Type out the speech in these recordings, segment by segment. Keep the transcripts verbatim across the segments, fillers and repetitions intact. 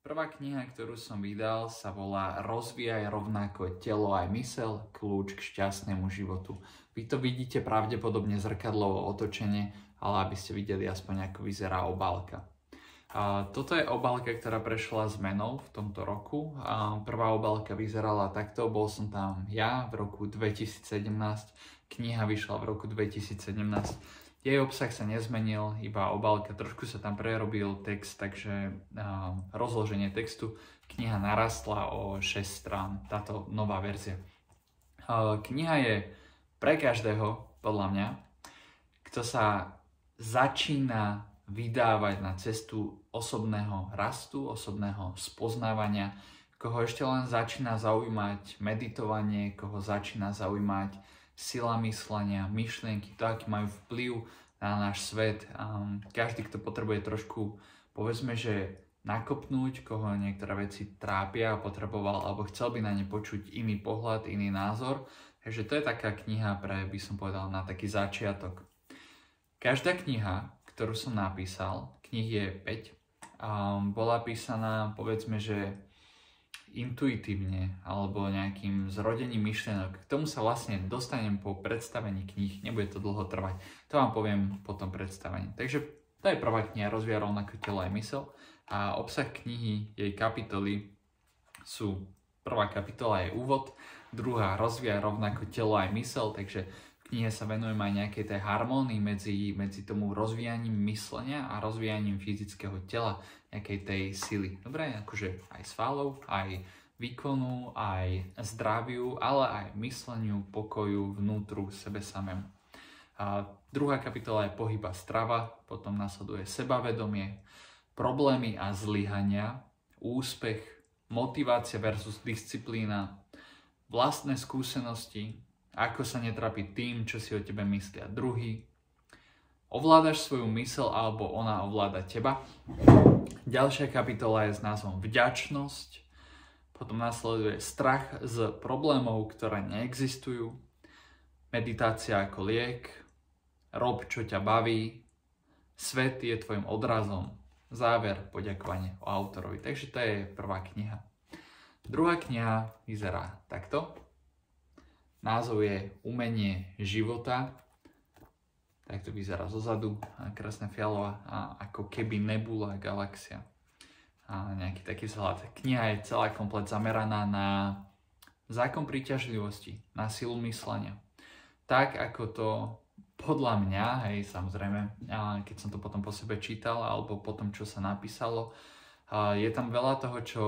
Prvá kniha, ktorú som vydal, sa volá Rozvíjaj rovnako telo aj mysel, kľúč k šťastnému životu. Vy to vidíte pravdepodobne zrkadlovo otočenie, ale aby ste videli aspoň, ako vyzerá obálka. A toto je obálka, ktorá prešla zmenou v tomto roku. A prvá obálka vyzerala takto, bol som tam ja v roku dvetisícsedemnásť, kniha vyšla v roku dvetisícsedemnásť. Jej obsah sa nezmenil, iba obálka, trošku sa tam prerobil text, takže uh, rozloženie textu. Kniha narastla o šesť strán, táto nová verzia. Uh, kniha je pre každého, podľa mňa, kto sa začína vydávať na cestu osobného rastu, osobného spoznávania, koho ešte len začína zaujímať meditovanie, koho začína zaujímať sila myslenia, myšlienky, to, aký majú vplyv na náš svet. Um, každý, kto potrebuje trošku, povedzme, že nakopnúť, koho niektoré veci trápia a potreboval, alebo chcel by na ne počuť iný pohľad, iný názor. Takže to je taká kniha pre, by som povedal, na taký začiatok. Každá kniha, ktorú som napísal, knih je päť, um, bola písaná, povedzme, že intuitívne alebo nejakým zrodením myšlienok. K tomu sa vlastne dostanem po predstavení kníh, nebude to dlho trvať. To vám poviem po tom predstavení. Takže to je prvá kniha, Rozvíjaj rovnako telo aj mysel. A obsah knihy, jej kapitoly sú, prvá kapitola je úvod, druhá Rozvíjaj rovnako telo aj mysel, takže v knihe sa venujem aj nejakej tej harmónii medzi, medzi tomu rozvíjaním myslenia a rozvíjaním fyzického tela, nejakej tej sily. Dobre, akože aj svalov, aj výkonu, aj zdraviu, ale aj mysleniu, pokoju, vnútru, sebe samému. A druhá kapitola je pohyb a strava, potom nasleduje sebavedomie, problémy a zlyhania, úspech, motivácia versus disciplína, vlastné skúsenosti, ako sa netrapiť tým, čo si o tebe myslia druhý, ovládaš svoju myseľ alebo ona ovláda teba. Ďalšia kapitola je s názvom Vďačnosť, potom nasleduje strach z problémov, ktoré neexistujú, meditácia ako liek, rob, čo ťa baví, svet je tvojim odrazom, záver, poďakovanie o autorovi. Takže to je prvá kniha. Druhá kniha vyzerá takto. Názov je Umenie života. Tak to vyzerá zozadu. Krásna fialová, ako keby nebula, galaxia. A nejaký taký vzhľad. Kniha je celá komplet zameraná na zákon príťažlivosti, na silu myslenia. Tak ako to podľa mňa, hej, samozrejme, keď som to potom po sebe čítal, alebo po tom, čo sa napísalo, je tam veľa toho, čo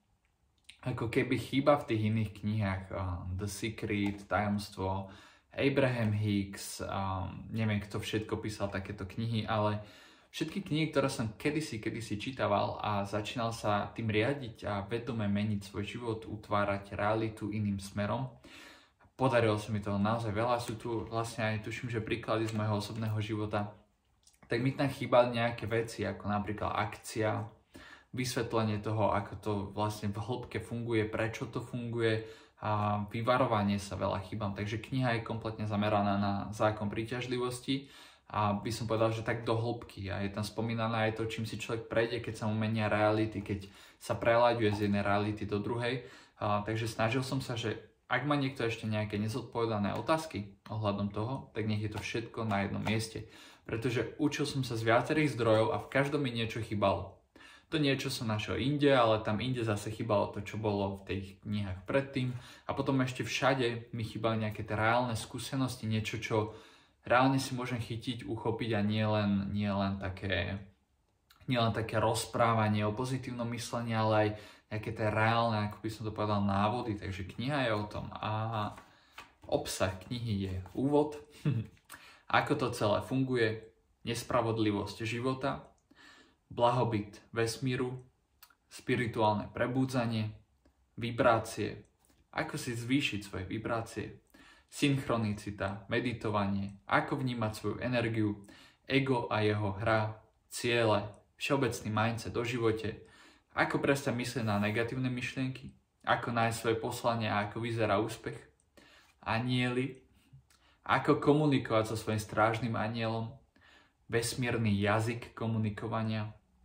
ako keby chýba v tých iných knihách. Uh, The Secret, Tajomstvo, Abraham Hicks, um, neviem, kto všetko písal takéto knihy, ale všetky knihy, ktoré som kedysi, kedysi čítaval a začínal sa tým riadiť a vedome meniť svoj život, utvárať realitu iným smerom. Podarilo sa mi toho naozaj veľa, sú tu vlastne aj, tuším, že príklady z môjho osobného života. Tak mi tam chýbali nejaké veci, ako napríklad akcia, vysvetlenie toho, ako to vlastne v hĺbke funguje, prečo to funguje a vyvarovanie sa veľa chybám. Takže kniha je kompletne zameraná na zákon príťažlivosti a by som povedal, že tak do hĺbky. A je tam spomínané aj to, čím si človek prejde, keď sa mu menia reality, keď sa preľaďuje z jednej reality do druhej. A, takže snažil som sa, že ak má niekto ešte nejaké nezodpovedané otázky ohľadom toho, tak nech je to všetko na jednom mieste. Pretože učil som sa z viacerých zdrojov a v každom mi niečo chýbalo. To niečo som našiel inde, ale tam inde zase chýbalo to, čo bolo v tých knihách predtým. A potom ešte všade mi chýbali nejaké tie reálne skúsenosti, niečo, čo reálne si môžem chytiť, uchopiť a nie len, nie len, také, nie len také rozprávanie o pozitívnom myslení, ale aj nejaké tie reálne, ako by som to povedal, návody. Takže kniha je o tom. A obsah knihy je úvod, ako to celé funguje, nespravodlivosť života, blahobyt vesmíru, spirituálne prebudzanie, vibrácie, ako si zvýšiť svoje vibrácie, synchronicita, meditovanie, ako vnímať svoju energiu, ego a jeho hra, ciele, všeobecný mindset o živote, ako prestať myslieť na negatívne myšlienky, ako nájsť svoje poslanie a ako vyzerá úspech, anieli, ako komunikovať so svojím strážnym anielom, vesmírny jazyk komunikovania,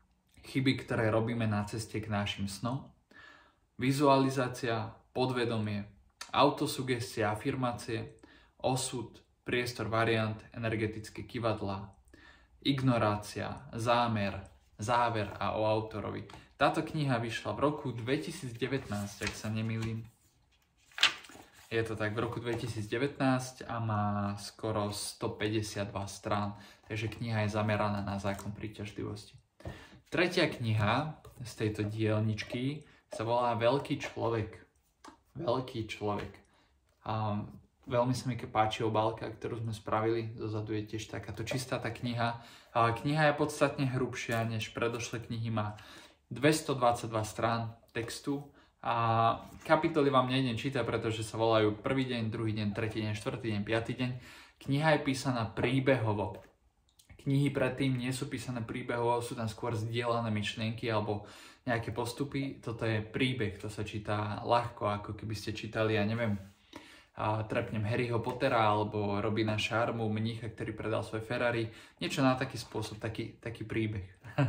chyby, ktoré robíme na ceste k našim snom, vizualizácia, podvedomie, autosugestia, afirmácie, osud, priestor, variant, energetické kývadlá, ignorácia, zámer, záver a o autorovi. Táto kniha vyšla v roku dvetisícdevätnásť, ak sa nemýlim. Je to tak v roku dvetisícdevätnásť a má skoro stopäťdesiatdva strán, takže kniha je zameraná na zákon príťažlivosti. Tretia kniha z tejto dielničky sa volá Veľký človek. Veľký človek. A veľmi sa mi páči obálka, ktorú sme spravili. Dozadu je tiež takáto čistá tá kniha. A kniha je podstatne hrubšia než predošlé knihy. Má dvestodvadsaťdva strán textu. A kapitoly vám nejdem čítať, pretože sa volajú prvý deň, druhý deň, tretí deň, štvrtý deň, piatý deň. Kniha je písaná príbehovo. Knihy predtým nie sú písané príbehovo, sú tam skôr zdieľané myšlienky alebo nejaké postupy. Toto je príbeh, to sa číta ľahko, ako keby ste čítali, ja neviem, a trepnem Harryho Pottera alebo Robina Sharmu, mnícha, ktorý predal svoj Ferrari. Niečo na taký spôsob, taký, taký príbeh.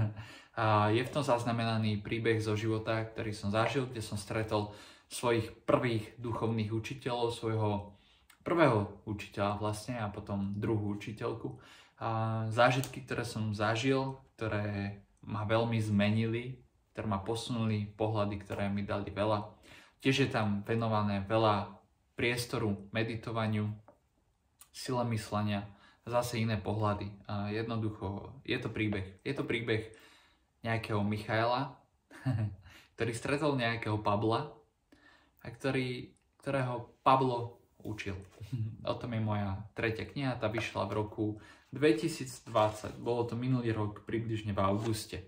A je v tom zaznamenaný príbeh zo života, ktorý som zažil, kde som stretol svojich prvých duchovných učiteľov, svojho prvého učiteľa vlastne a potom druhú učiteľku. A zážitky, ktoré som zažil, ktoré ma veľmi zmenili, ktoré ma posunuli, pohľady, ktoré mi dali veľa. Tiež je tam venované veľa priestoru meditovaniu, sile myslenia, zase iné pohľady. A jednoducho, je to príbeh. Je to príbeh nejakého Michaela, ktorý stretol nejakého Pabla a ktorý, ktorého Pablo učil. O tom je moja tretia kniha, tá vyšla v roku dvetisícdvadsať. Bolo to minulý rok, približne v auguste.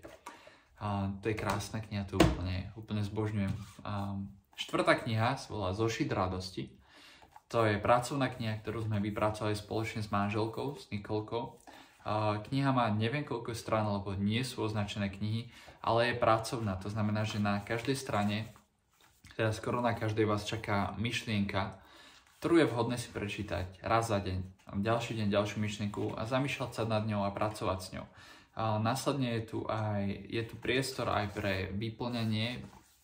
A to je krásna kniha, to úplne, úplne zbožňujem. A štvrtá kniha sa volá Zošit radosti. To je pracovná kniha, ktorú sme vypracovali spoločne s manželkou, s Nikolkou. A kniha má neviem koľko strán, lebo nie sú označené knihy, ale je pracovná. To znamená, že na každej strane, teda skoro na každej vás čaká myšlienka, ktorú je vhodné si prečítať raz za deň, ďalší deň ďalšiu myšlienku a zamýšľať sa nad ňou a pracovať s ňou. A následne je tu, aj, je tu priestor aj pre vyplňanie.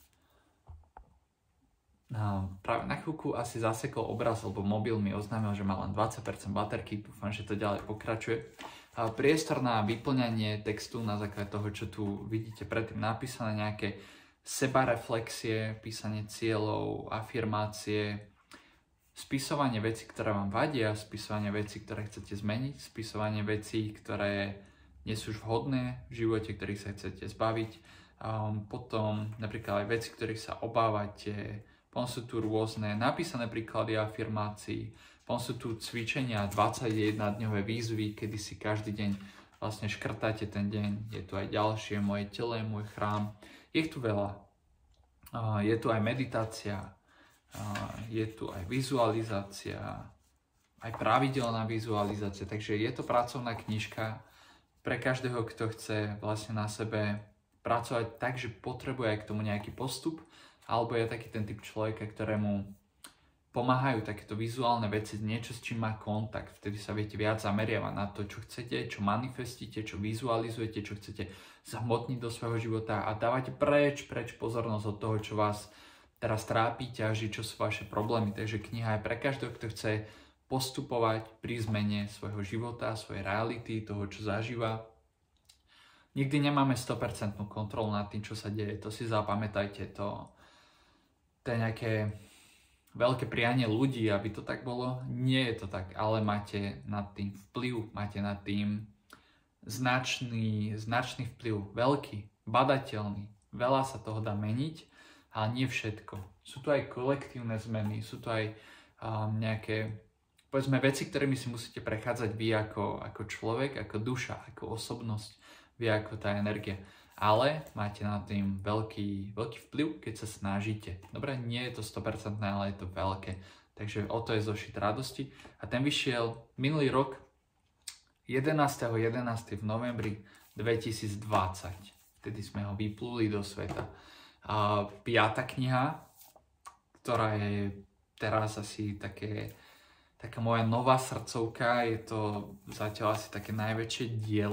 A práve na chvíľku asi zasekol obraz, lebo mobil mi oznámil, že má len dvadsať percent baterky, dúfam, že to ďalej pokračuje. A priestor na vyplňanie textu na základe toho, čo tu vidíte predtým napísané, nejaké sebareflexie, písanie cieľov, afirmácie, spisovanie vecí, ktoré vám vadia, spisovanie vecí, ktoré chcete zmeniť, spisovanie vecí, ktoré nie sú už vhodné v živote, ktorých sa chcete zbaviť. Um, potom napríklad aj veci, ktorých sa obávate. Potom sú tu rôzne napísané príklady afirmácií. Potom sú tu cvičenia, dvadsaťjeden-dňové výzvy, kedy si každý deň vlastne škrtáte ten deň. Je tu aj ďalšie, moje telo je môj chrám. Je tu veľa. Uh, je tu aj meditácia. Je tu aj vizualizácia, aj pravidelná vizualizácia, takže je to pracovná knižka pre každého, kto chce vlastne na sebe pracovať tak, že potrebuje aj k tomu nejaký postup, alebo je taký ten typ človeka, ktorému pomáhajú takéto vizuálne veci, niečo, s čím má kontakt, vtedy sa viete viac zameriavať na to, čo chcete, čo manifestíte, čo vizualizujete, čo chcete zahmotniť do svojho života a dávate preč, preč pozornosť od toho, čo vás teraz trápi, ťaží, čo sú vaše problémy. Takže kniha je pre každého, kto chce postupovať pri zmene svojho života, svojej reality, toho, čo zažíva. Nikdy nemáme sto percent kontrolu nad tým, čo sa deje. To si zapamätajte. To, to je nejaké veľké prianie ľudí, aby to tak bolo. Nie je to tak, ale máte nad tým vplyv, máte nad tým značný, značný vplyv, veľký, badateľný. Veľa sa toho dá meniť, ale nie všetko. Sú tu aj kolektívne zmeny, sú tu aj um, nejaké, povedzme, veci, ktorými si musíte prechádzať vy ako, ako človek, ako duša, ako osobnosť, vy ako tá energia. Ale máte na tým veľký, veľký vplyv, keď sa snažíte. Dobre, nie je to sto percent, ale je to veľké. Takže o to je Zošit radosti. A ten vyšiel minulý rok, jedenásteho jedenásteho v novembri dvetisícdvadsať. Vtedy sme ho vypluli do sveta. A piata kniha, ktorá je teraz asi také, taká moja nová srdcovka, je to zatiaľ asi také najväčšie dielo,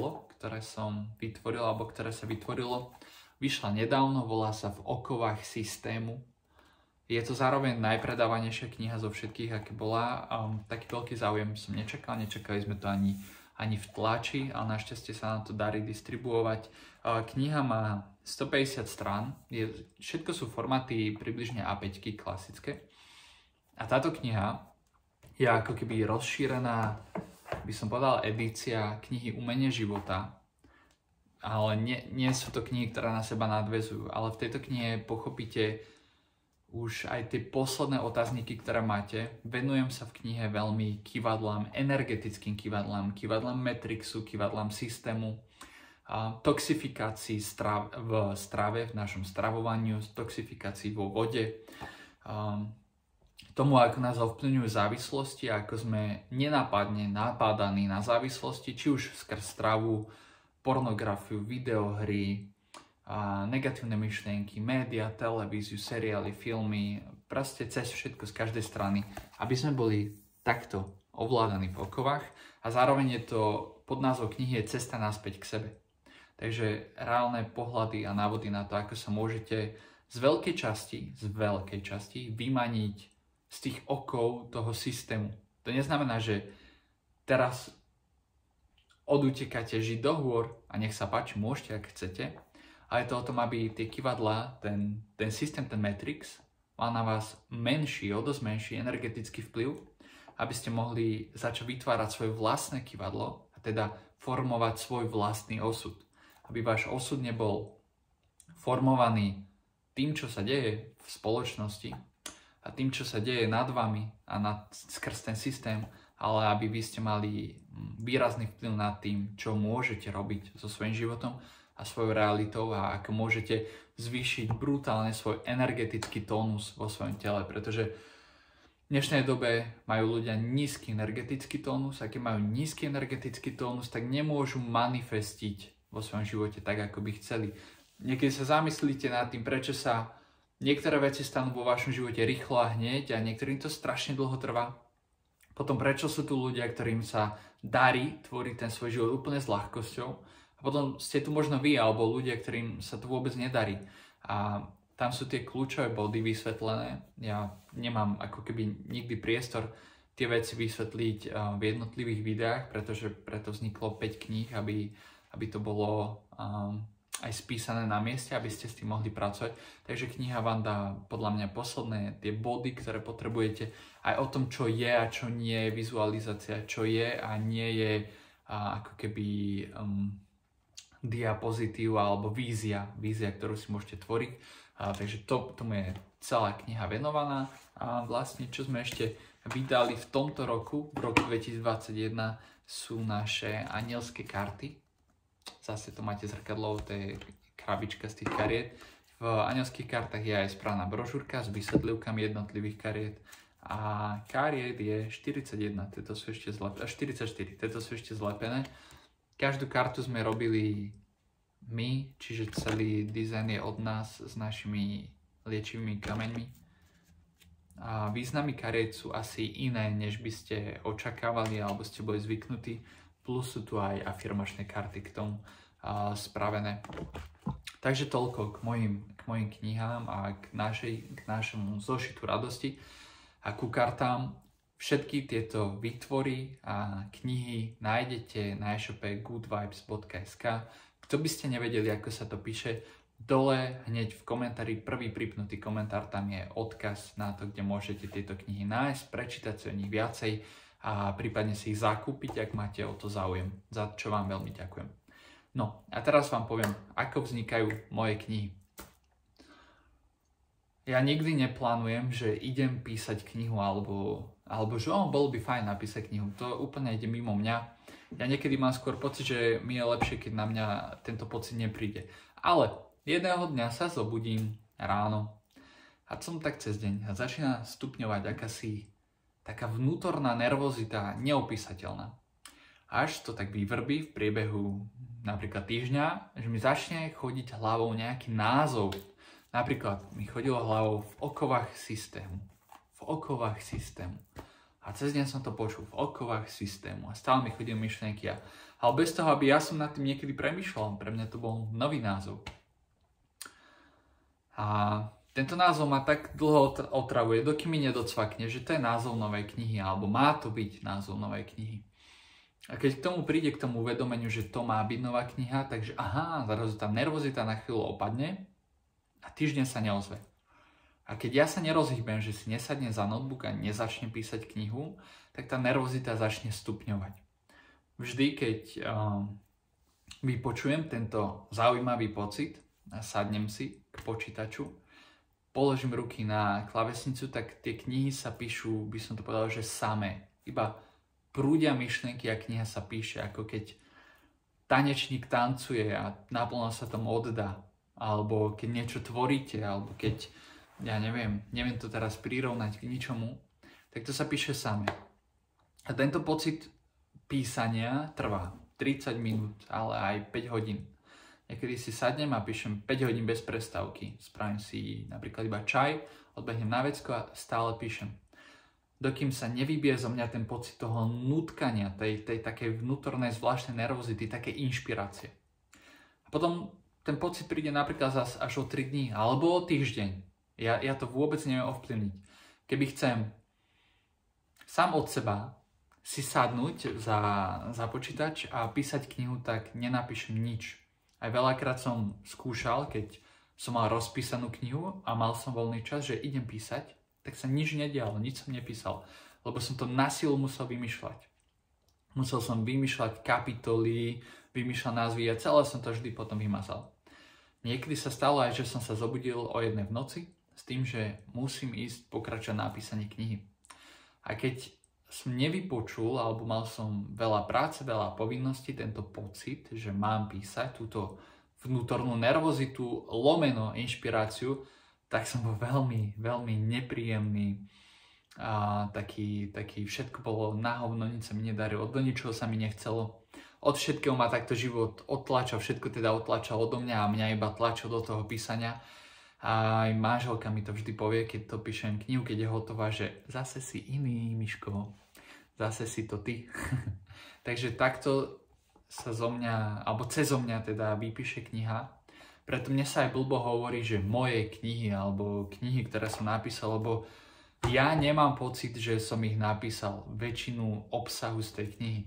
ktoré som vytvoril, alebo ktoré sa vytvorilo. Vyšla nedávno, volá sa V okovách systému. Je to zároveň najpredávanejšia kniha zo všetkých, aké bola. Um, taký veľký záujem som nečakal, nečakali sme to ani, ani v tlači, ale našťastie sa nám to darí distribuovať. Uh, kniha má stopäťdesiat strán, je, všetko sú formáty približne á päť klasické. A táto kniha je ako keby rozšírená, by som povedal, edícia knihy Umenie života. Ale nie, nie sú to knihy, ktoré na seba nadväzujú, ale v tejto knihe pochopíte už aj tie posledné otázniky, ktoré máte. Venujem sa v knihe veľmi kývadlám, energetickým kývadlám, kývadlám Matrixu, kývadlám systému, a toxifikácii strav, v strave, v našom stravovaniu, toxifikácii vo vode, a tomu, ako nás ovplyvňujú závislosti, ako sme nenápadne napádaní na závislosti, či už skrz stravu, pornografiu, videohry, a negatívne myšlienky, média, televíziu, seriály, filmy, proste cez všetko z každej strany, aby sme boli takto ovládaní v okovách a zároveň je to pod názov knihy je Cesta naspäť k sebe. Takže reálne pohľady a návody na to, ako sa môžete z veľkej časti, z veľkej časti vymaniť z tých okov toho systému. To neznamená, že teraz odutekáte žiť do hôr a nech sa páči, môžete, ak chcete. A je to o tom, aby tie kývadlá, ten, ten systém, ten Matrix, mal na vás menší, o dosť menší energetický vplyv, aby ste mohli začať vytvárať svoje vlastné kývadlo a teda formovať svoj vlastný osud. Aby váš osud nebol formovaný tým, čo sa deje v spoločnosti a tým, čo sa deje nad vami a nad, skrz ten systém, ale aby vy ste mali výrazný vplyv nad tým, čo môžete robiť so svojím životom a svojou realitou a ako môžete zvýšiť brutálne svoj energetický tónus vo svojom tele, pretože v dnešnej dobe majú ľudia nízky energetický tónus a keď majú nízky energetický tónus, tak nemôžu manifestiť vo svojom živote tak, ako by chceli. Niekedy sa zamyslíte nad tým, prečo sa niektoré veci stanú vo vašom živote rýchlo a hneď a niektorým to strašne dlho trvá. Potom prečo sú tu ľudia, ktorým sa darí tvoriť ten svoj život úplne s ľahkosťou. A potom ste tu možno vy, alebo ľudia, ktorým sa to vôbec nedarí. A tam sú tie kľúčové body vysvetlené. Ja nemám ako keby nikdy priestor tie veci vysvetliť v jednotlivých videách, pretože preto vzniklo päť kníh, aby, aby to bolo um, aj spísané na mieste, aby ste s tým mohli pracovať. Takže kniha vám dá podľa mňa posledné tie body, ktoré potrebujete aj o tom, čo je a čo nie je vizualizácia, čo je a nie je a ako keby um, diapozitív alebo vízia, vízia, ktorú si môžete tvoriť. A, takže to, tomu je celá kniha venovaná. A vlastne, čo sme ešte vydali v tomto roku, v roku dvetisícdvadsaťjeden, sú naše anielské karty. Zase to máte zrkadlo, to je krabička z tých kariet. V anielských kartách je aj správna brožúrka s vysvetlivkami jednotlivých kariet. A kariet je štyridsaťjeden, tieto sú ešte zlepené, štyridsaťštyri, tieto sú ešte zlepené. Každú kartu sme robili my, čiže celý dizajn je od nás s našimi liečivými kameňmi. A významy kariet sú asi iné, než by ste očakávali alebo ste boli zvyknutí. Plus sú tu aj afirmačné karty k tomu a, spravené. Takže toľko k mojim, k mojim knihám a k, našej, k našemu zošitu radosti a ku kartám. Všetky tieto výtvory a knihy nájdete na e-shope good vibes bodka es ká. Kto by ste nevedeli, ako sa to píše, dole hneď v komentári, prvý pripnutý komentár, tam je odkaz na to, kde môžete tieto knihy nájsť, prečítať si o nich viacej a prípadne si ich zakúpiť, ak máte o to záujem, za čo vám veľmi ďakujem. No a teraz vám poviem, ako vznikajú moje knihy. Ja nikdy neplánujem, že idem písať knihu alebo Alebo že oh, bolo by fajn napísať knihu. To úplne ide mimo mňa. Ja niekedy mám skôr pocit, že mi je lepšie, keď na mňa tento pocit nepríde. Ale jedného dňa sa zobudím ráno a som tak cez deň a začína stupňovať akási taká vnútorná nervozita neopísateľná. Až to tak vyvrbí v priebehu napríklad týždňa, že mi začne chodiť hlavou nejaký názov. Napríklad mi chodilo hlavou v okovách systému. V okovách systému. A cez deň som to počul v okovách systému a stále mi chodili myšlienky. A, ale bez toho, aby ja som nad tým niekedy premýšľal, pre mňa to bol nový názov. A tento názov ma tak dlho otravuje, dokým mi nedocvakne, že to je názov novej knihy, alebo má to byť názov novej knihy. A keď k tomu príde, k tomu uvedomeniu, že to má byť nová kniha, takže aha, zrazu tá nervozita na chvíľu opadne a týždeň sa neozve. A keď ja sa nerozhýbem, že si nesadne za notebook a nezačne písať knihu, tak tá nervozita začne stupňovať. Vždy, keď um, vypočujem tento zaujímavý pocit a sadnem si k počítaču, položím ruky na klávesnicu, tak tie knihy sa píšu, by som to povedal, že samé. Iba prúdia myšlienky a kniha sa píše, ako keď tanečník tancuje a naplno sa tomu oddá. Alebo keď niečo tvoríte, alebo keď ja neviem, neviem to teraz prirovnať k ničomu, tak to sa píše samé. A tento pocit písania trvá tridsať minút, ale aj päť hodín. Niekedy si sadnem a píšem päť hodín bez prestávky. Spravím si napríklad iba čaj, odbehnem na vecko a stále píšem. Dokým sa nevybije zo mňa ten pocit toho nutkania, tej, tej takej vnútornej zvláštnej nervozity, takej inšpirácie. A potom ten pocit príde napríklad zas až o tri dní, alebo o týždeň. Ja, ja to vôbec neviem ovplyvniť. Keby chcem sám od seba si sadnúť za, za počítač a písať knihu, tak nenapíšem nič. Aj veľakrát som skúšal, keď som mal rozpísanú knihu a mal som voľný čas, že idem písať, tak sa nič nedialo, nič som nepísal, lebo som to na silu musel vymýšľať. Musel som vymýšľať kapitoly, vymýšľať názvy a celé som to vždy potom vymazal. Niekedy sa stalo aj, že som sa zobudil o jednej v noci, s tým, že musím ísť pokračovať na písanie knihy. A keď som nevypočul, alebo mal som veľa práce, veľa povinností, tento pocit, že mám písať, túto vnútornú nervozitu, lomeno inšpiráciu, tak som bol veľmi, veľmi nepríjemný. A taký, taký všetko bolo na hovno, nič sa mi nedarilo, do ničoho sa mi nechcelo. Od všetkého ma takto život odtlačal, všetko teda odtlačal odo mňa a mňa iba tlačil do toho písania. A aj manželka mi to vždy povie, keď to píšem knihu, keď je hotová, že zase si iný, Miško, zase si to ty. Takže takto sa zo mňa, alebo cezo mňa teda vypíše kniha. Preto mne sa aj blbo hovorí, že moje knihy, alebo knihy, ktoré som napísal, lebo ja nemám pocit, že som ich napísal, väčšinu obsahu z tej knihy.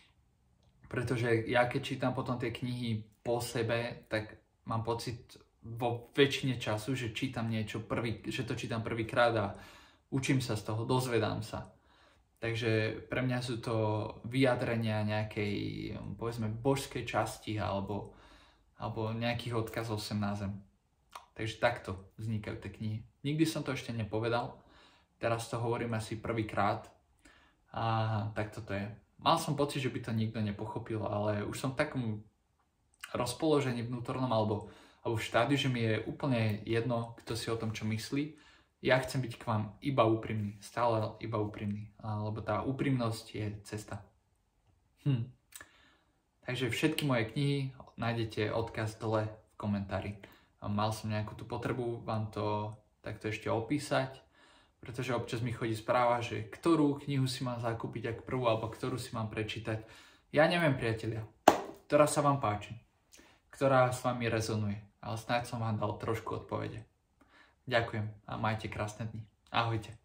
Pretože ja keď čítam potom tie knihy po sebe, tak mám pocit vo väčšine času, že čítam niečo prvý, že to čítam prvýkrát a učím sa z toho, dozvedám sa. Takže pre mňa sú to vyjadrenia nejakej, povedzme, božskej časti alebo, alebo nejakých odkazov sem na zem. Takže takto vznikajú tie knihy. Nikdy som to ešte nepovedal, teraz to hovorím asi prvýkrát a takto to je. Mal som pocit, že by to nikto nepochopil, ale už som v takom rozpoložení vnútornom alebo alebo v štádiu, že mi je úplne jedno, kto si o tom čo myslí. Ja chcem byť k vám iba úprimný, stále iba úprimný, lebo tá úprimnosť je cesta. Hm. Takže všetky moje knihy nájdete odkaz dole v komentári. Mal som nejakú tú potrebu vám to takto ešte opísať, pretože občas mi chodí správa, že ktorú knihu si mám zakúpiť ako prvú, alebo ktorú si mám prečítať. Ja neviem, priatelia, ktorá sa vám páči, ktorá s vami rezonuje. Ale snáď som vám dal trošku odpovede. Ďakujem a majte krásne dni. Ahojte.